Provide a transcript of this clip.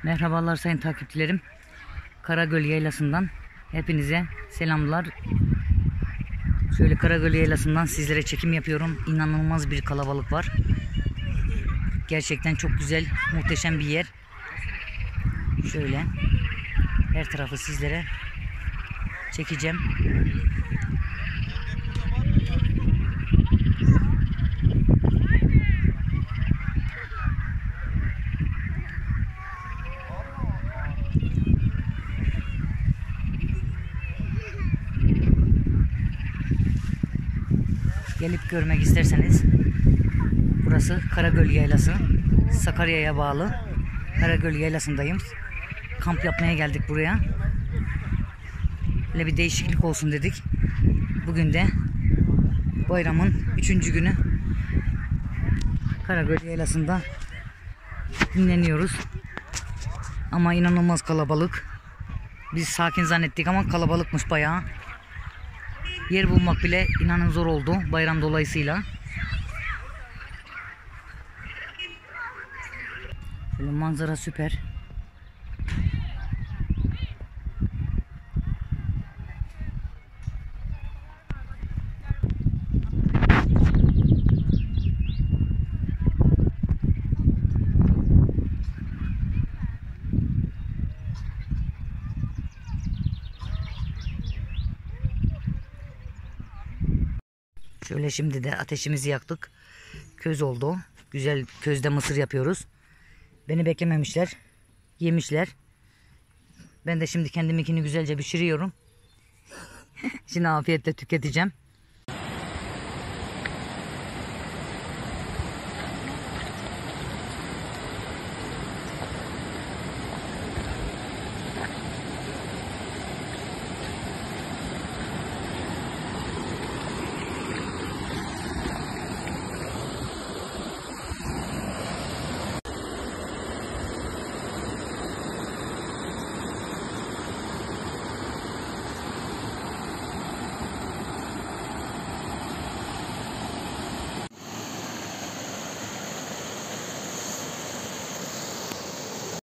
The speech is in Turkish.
Merhabalar sayın takipçilerim. Karagöl Yaylası'ndan hepinize selamlar. Şöyle Karagöl Yaylası'ndan sizlere çekim yapıyorum. İnanılmaz bir kalabalık var. Gerçekten çok güzel, muhteşem bir yer. Şöyle her tarafı sizlere çekeceğim. Gelip görmek isterseniz burası Karagöl Yaylası. Sakarya'ya bağlı Karagöl Yaylası'ndayım. Kamp yapmaya geldik buraya. Böyle bir değişiklik olsun dedik. Bugün de bayramın 3. günü Karagöl Yaylası'nda dinleniyoruz. Ama inanılmaz kalabalık. Biz sakin zannettik ama kalabalıkmış bayağı. Yer bulmak bile inanın zor oldu bayram dolayısıyla. Böyle manzara süper. Şöyle şimdi de ateşimizi yaktık. Köz oldu. Güzel közde mısır yapıyoruz. Beni beklememişler. Yemişler. Ben de şimdi kendiminkini güzelce pişiriyorum. Şimdi afiyetle tüketeceğim.